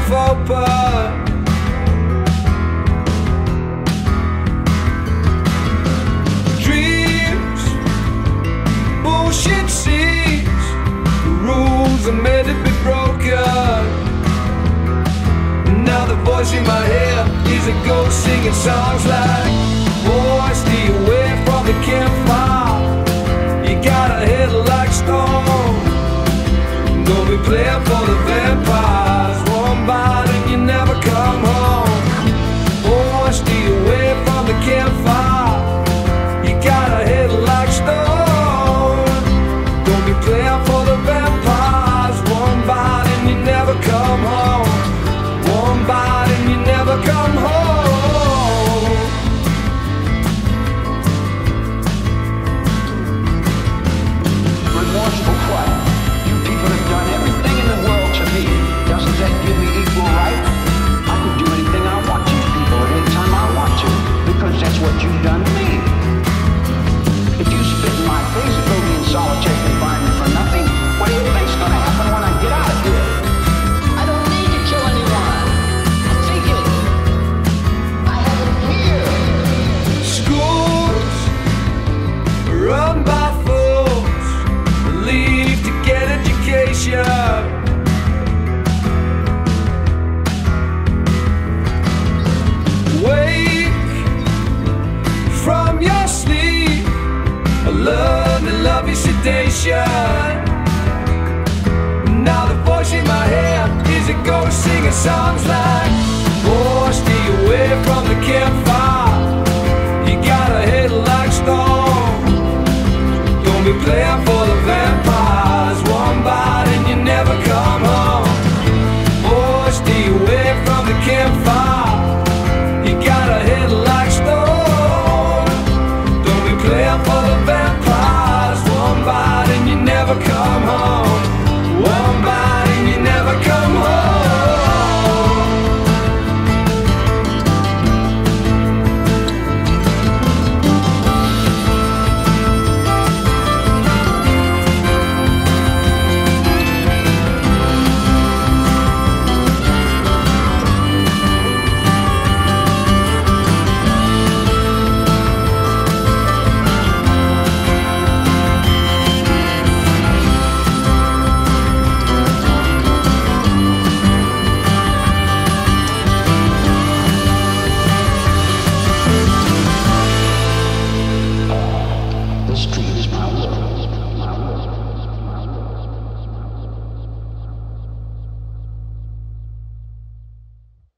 yourself open. Dreams, bullshit seeds, the rules are meant to be broken. Now the voice in my head is a ghost singing songs like, boy, stay away from the campfire. You got a head like stone. Don't be playing for the vampires. One bite and you never come home. Boy, stay away from the campfire. You got a head like stone. Don't be playing for the vampires. One bite and you never come home. One bite and you never come home. Remorseful what? You people have done everything in the world to me. Doesn't that give me equal right? I can do anything I want to people at any time I want to, because that's what you've done to me. If you spit in my face and throw me in solitary confinement for nothing, what do you think's gonna happen when I get out of here? I don't need to kill anyone. Take it. I have it here. Schools run by fools, leave to get education. Wake from your sleep, learn to love your sedation. Now the voice in my head is a ghost singing songs like, boy, stay away from the campfire.